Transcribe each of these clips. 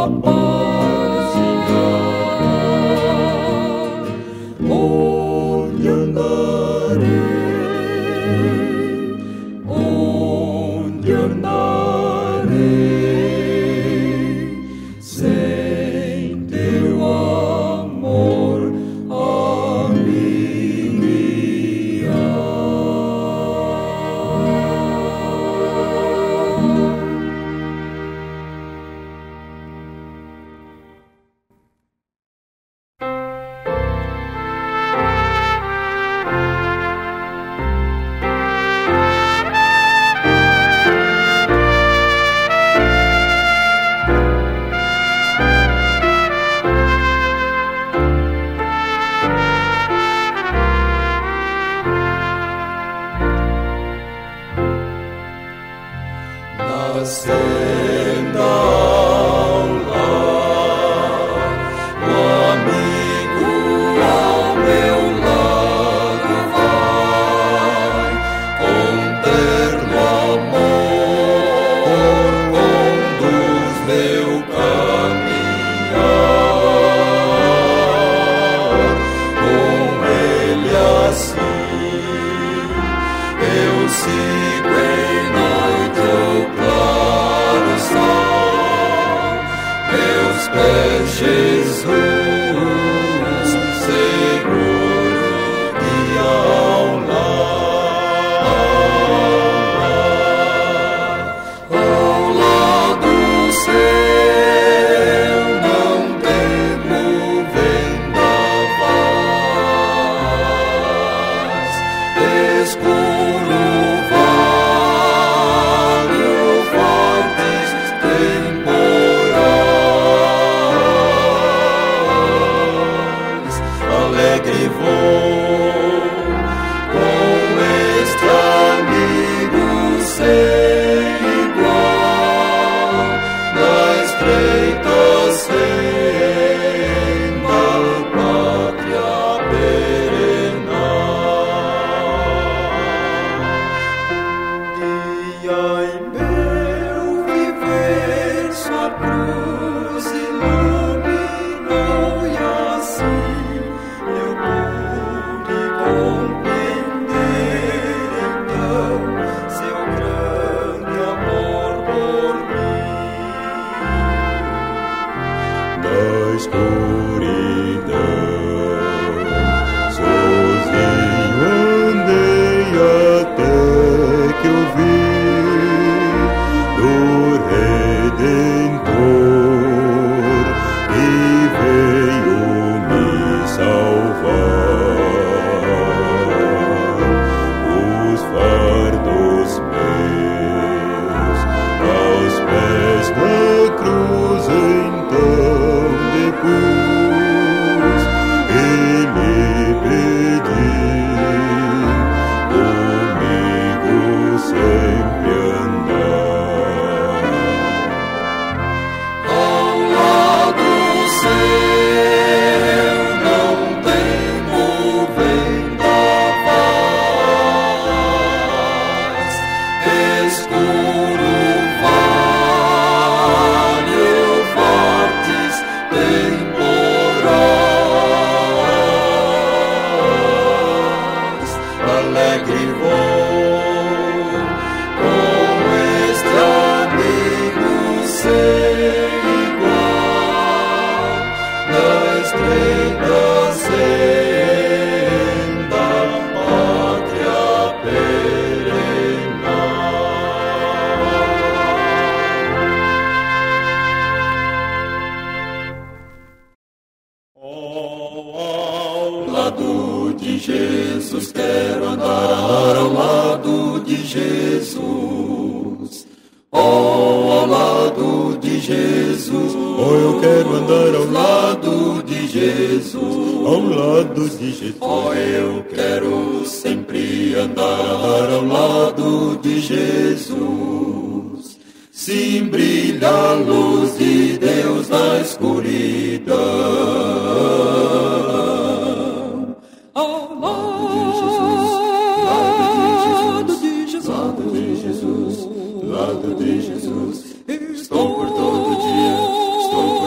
Estou por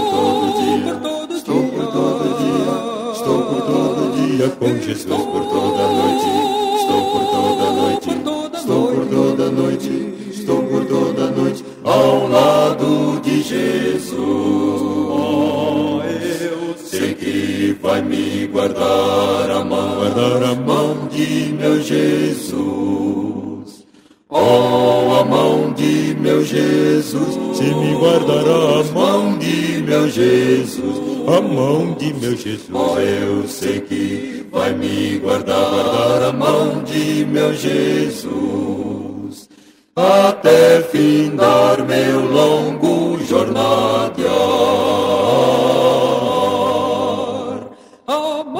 com Jesus por toda a noite. Estou por toda a noite. Estou por toda a noite. Estou por toda a noite ao lado de Jesus. Oh, eu sei que vai me guardar a mão de meu Jesus. Oh, a mão de meu Jesus, se me guardará a mão de meu Jesus, a mão de meu Jesus. Oh, eu sei que vai me guardar a mão de meu Jesus, até findar meu longo jornadear. A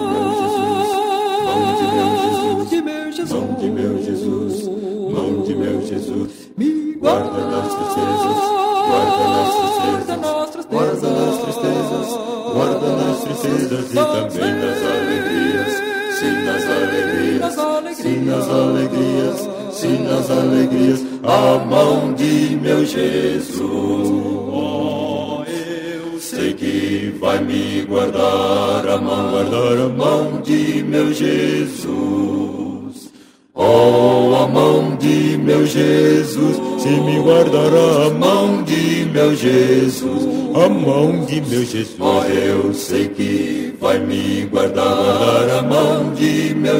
mão de meu Jesus, mão de meu Jesus, mão de meu Jesus, me guarda nas tristezas, guarda nas tristezas, guarda nas tristezas, guarda nas tristezas e também nas alegrias, sim nas alegrias, sim nas alegrias, sim nas alegrias, a mão de meu Jesus. Oh, eu sei que vai me guardar a mão de meu Jesus. Oh, a mão de meu Jesus, se me guardará a mão de meu Jesus, a mão de meu Jesus. Oh, eu sei que vai me guardar a mão de meu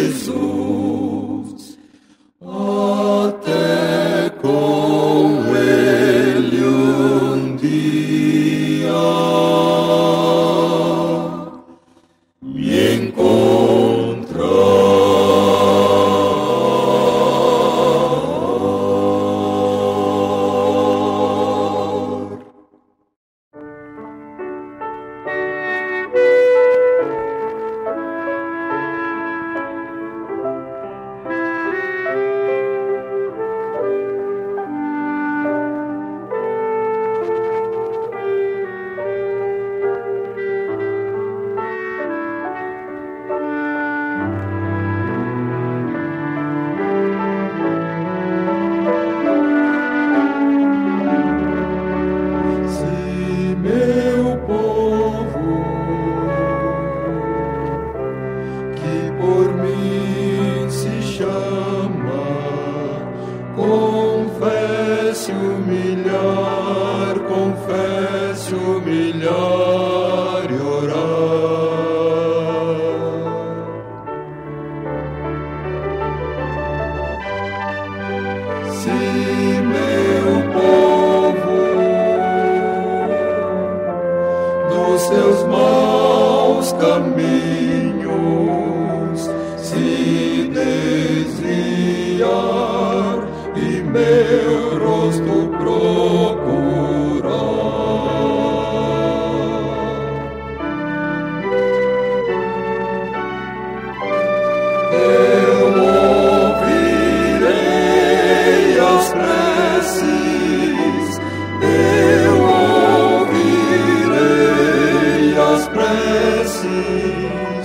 Jesus, até com ele um dia me encontrar. Confesse, humilhar e orar. Se meu povo dos seus maus caminhos se desviar e meu rosto procurar, eu ouvirei as preces, eu ouvirei as preces,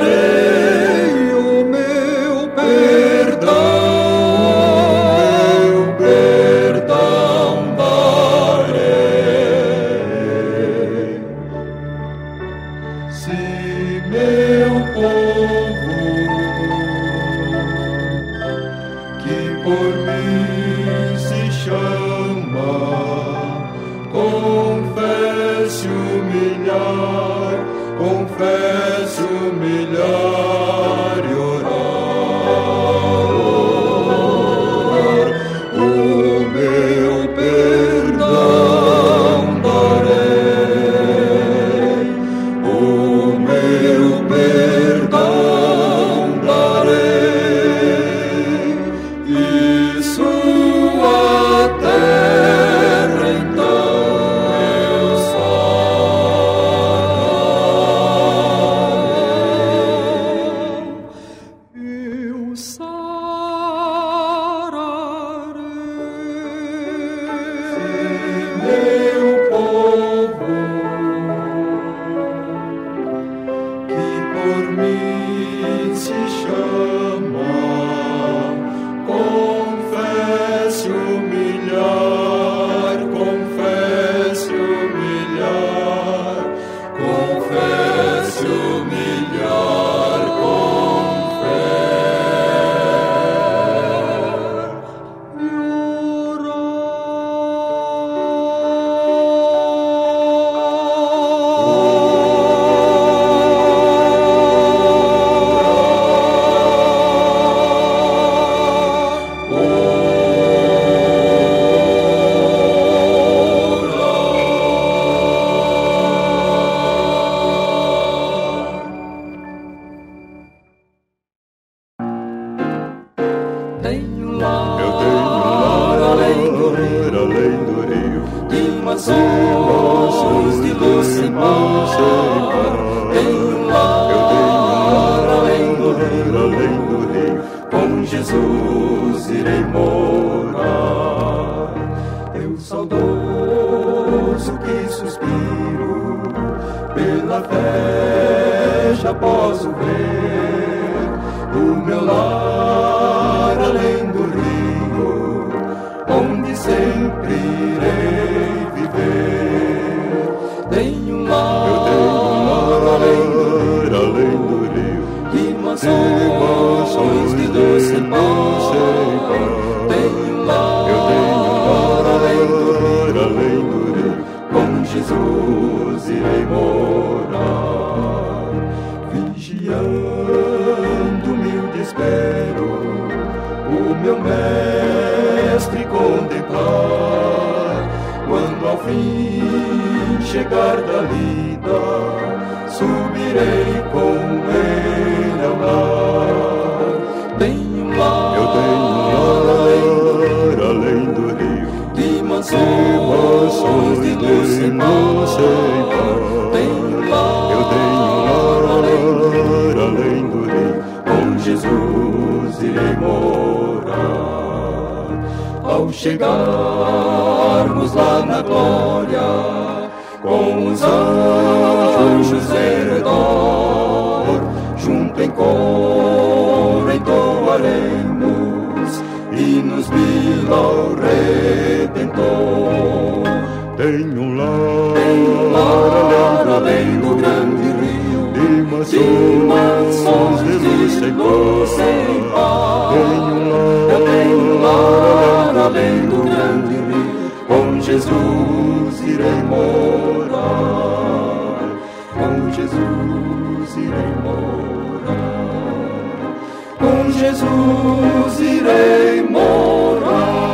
concederei o meu perdão, rio, de mansões de luz sem par. Tenho um lar além do rio, com Jesus irei morar. Eu saudoso que suspiro, pela fé já posso ver o meu lar além do rio, onde sempre irei viver. Tenho um lar além do rio, de mansões de luz sem par. Tenho um lar além do rio, com Jesus irei morar. Vigiando humilde espero o meu mestre contemplar. Quando ao fim chegar da lida, subirei com ele ao lar. Tenho um lar além do rio, de mansões de luz sem par. Tenho um lar além do rio, com Jesus irei morar. Ao chegarmos lá na glória, com os anjos em redor, junto em coro entoaremos hinos mil ao Redentor. tenho um lar além do grande rio, de mansões de luz sem par. Eu tenho um lar além do grande rio, com Jesus irei morar. Com Jesus irei morar. Com Jesus irei morar.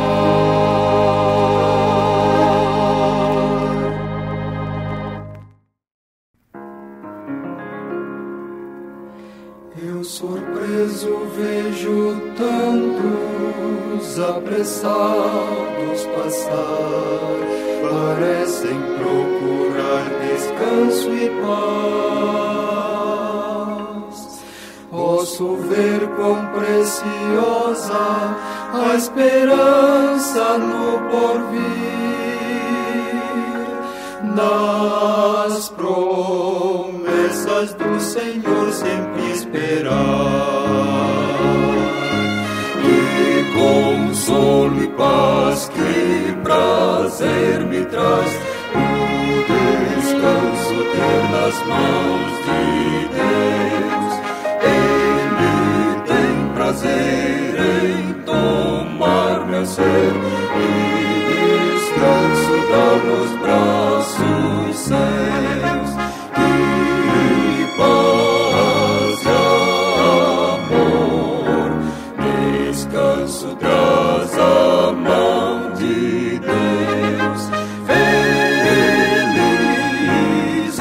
Eu surpreso vejo tantos apressados passar, parecem procurar descanso e paz. Posso ver quão preciosa a esperança no porvir, nas promessas do Senhor sempre esperar. Que consolo e paz, que prazer me traz o descanso ter nas mãos de Deus. Ele tem prazer em tomar meu ser e descanso dá nos braços seus. Que paz e amor, descanso traz a mão de Deus. Feliz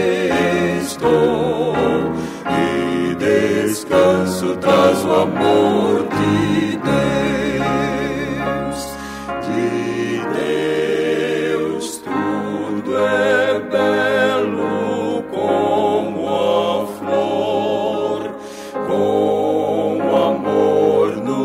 estou e descanso traz o amor de Deus. De Deus tudo é belo como a flor, com amor no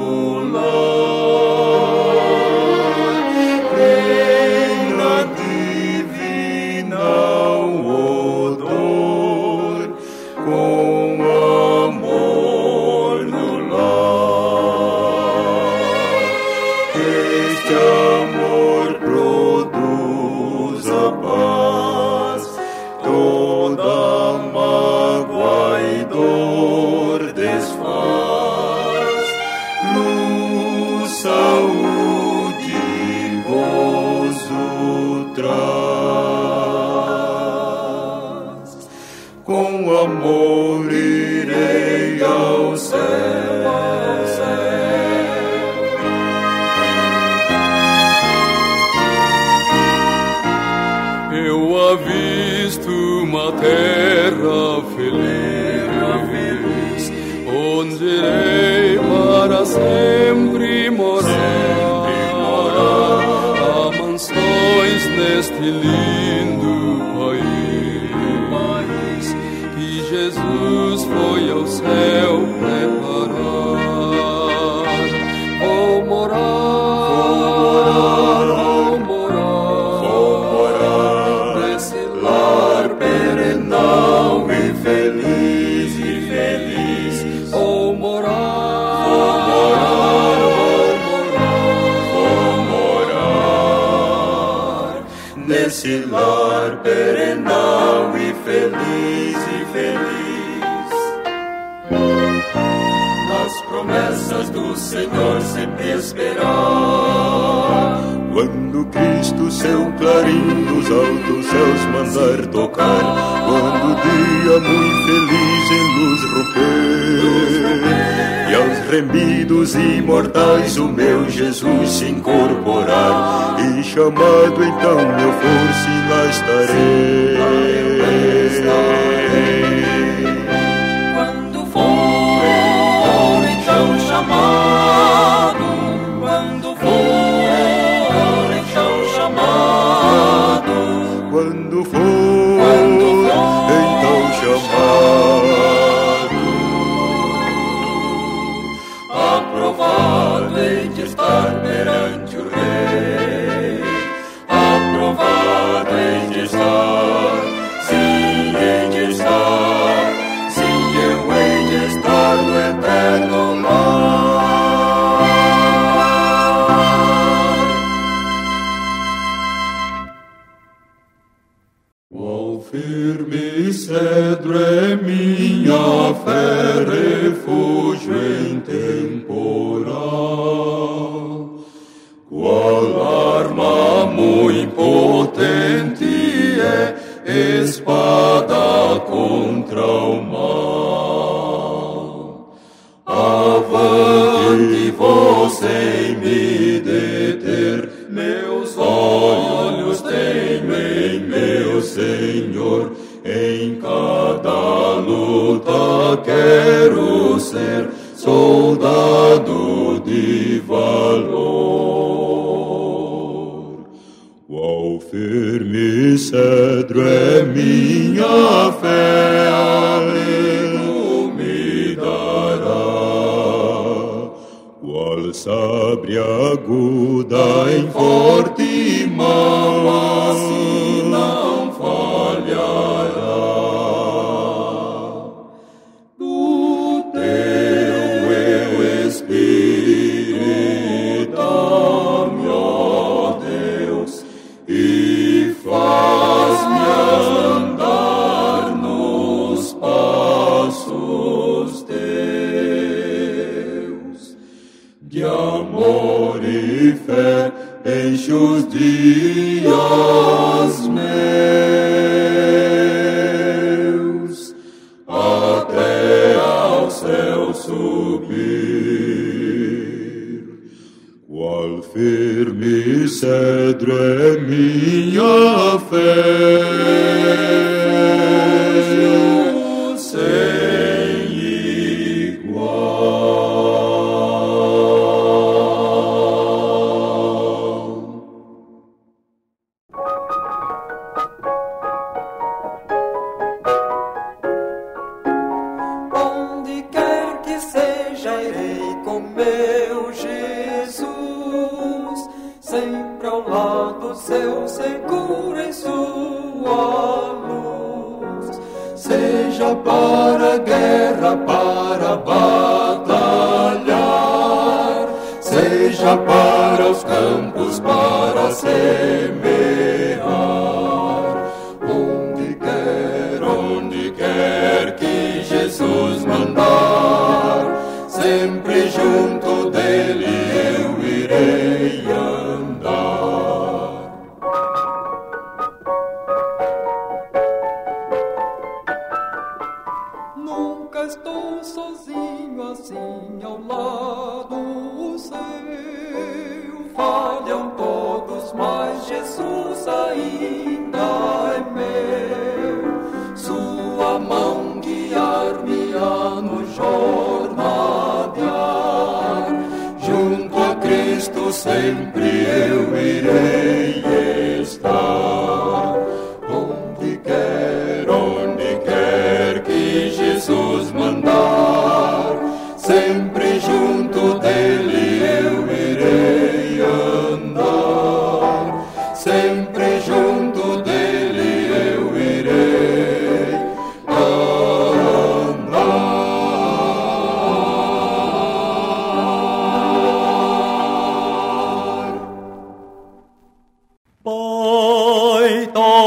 lar. Reina divina o odor, com amor no lar. Este amor produz a paz, toda mágoa e dor desfaz. Luz, saúde e gozo traz. Com amor irei ao céu, ao céu. Eu avisto uma terra feliz, onde irei para sempre morar. Há mansões neste lindo país que Jesus foi ao céu preparar. Vou morar nesse lar perenal e feliz, Vou morar nesse lar perenal e feliz, nas promessas do Senhor sempre esperar. Quando Cristo seu clarim dos altos céus mandar tocar, quando o dia muito feliz em luz romper, e aos remidos imortais o meu Jesus se incorporar, e chamado então eu for, se lá estarei. Quando for então chamado, quando for então chamado, Quando for então chamado, aprovado hei de estar perante o Rei, aprovado hei de estar, sim, hei de estar, sim, eu hei de estar no eterno lar. qual firme cedro é minha fé, refúgio em temporal. Qual arma muito potente é, espada contra o mal. Avante vós em me deter, meus olhos tenho em meu Senhor. Em cada luta quero ser soldado de valor. Qual firme cedro é minha fé, amigo me dará. Qual sabre aguda em forte mão, assim não falhará. Do teu Espírito dá-me, ó Deus, e faz-me andar nos passos teus. De amor e fé enche os dias meus, até ao céu subir. Qual firme cedro é minha fé, sem igual. Onde quer que seja, irei com meu Jesus, sempre ao lado seu, seguro em sua luz. Seja para a guerra, para batalhar, seja para os campos, para semear. Onde quer que Jesus mandar, sempre junto dele eu irei andar. Nunca estou sozinho assim ao lado seu. Falham todos, mas Jesus ainda é meu. Sua mão guiar-me-á no jornadear. Junto a Cristo sempre eu irei estar.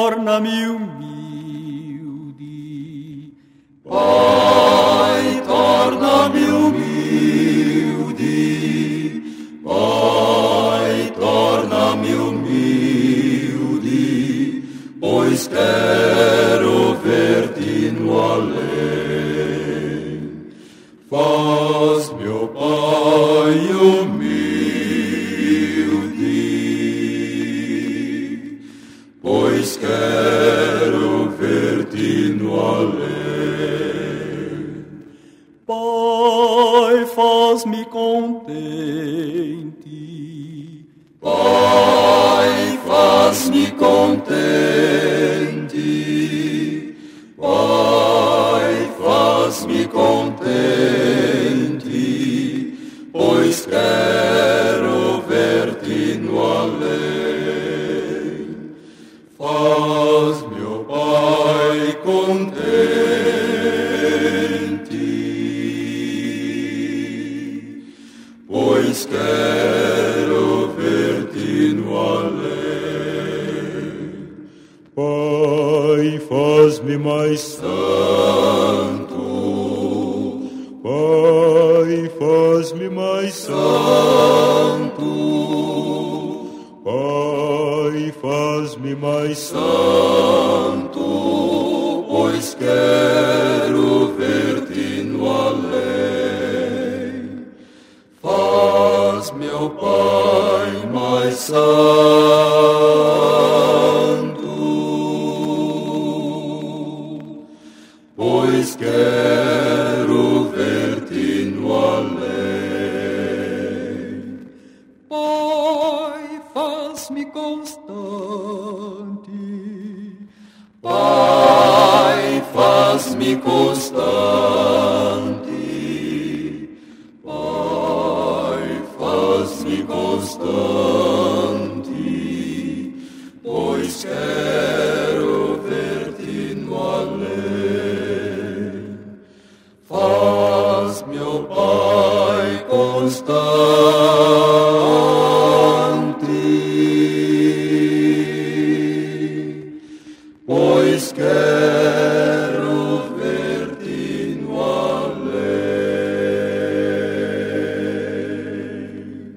torna-me humilde. Pai, torna-me humilde. Pai, torna-me humilde, pois quero ver-te no além. Faz-me, ó Pai, humilde, pois quero ver-te no além. Pai, faz-me contente. Pai, faz-me contente. Pai, faz-me contente, pois quero ver-te no além. Faz-me, ó Pai, contente, pois quero ver-te no além. Pai, faz-me mais santo. Pai, faz-me mais santo. Pai, faz-me mais santo, pois quero ver-te no além. Faz-me, ó Pai, mais santo, pois quero ver-te no além. Pai, faz-me constante. Pai, faz-me constante. Pai, faz-me constante, pois quero ver-te no além. Faz-me, ó Pai, constante, pois quero ver-te no além.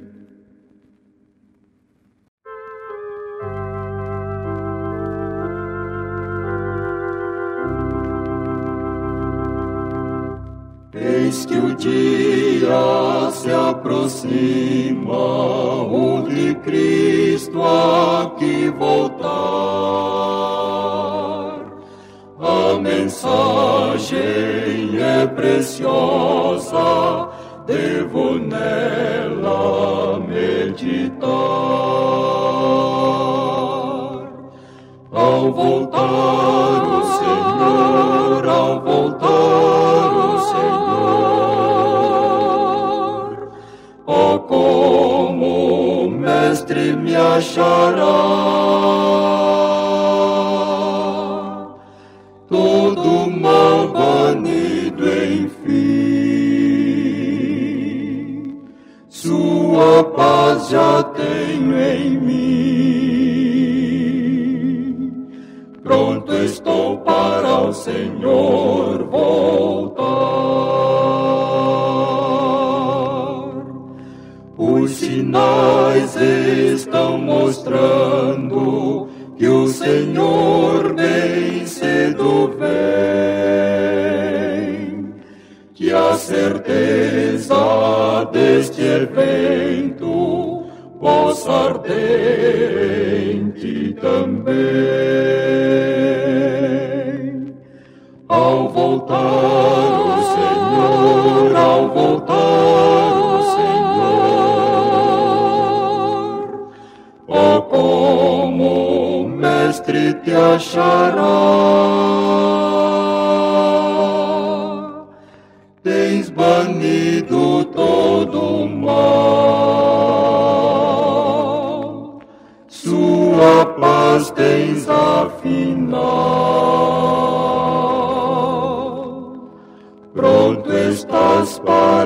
Eis que o dia se aproxima, o de Cristo aqui voltar. A mensagem é preciosa, devo nela meditar. Ao voltar o Senhor, ao voltar o Senhor, ó como o Mestre me achará, todo mal banido enfim, sua paz já tenho em mim. Pronto estou para o Senhor voltar. Os sinais estão mostrando que o Senhor bem cedo vem, que a certeza deste evento possa arder em ti também. Ao voltar o Senhor, ao voltar o Senhor, ó como o Mestre te achará, tens banido todo o mal, sua paz tens afinal. Pronto estás para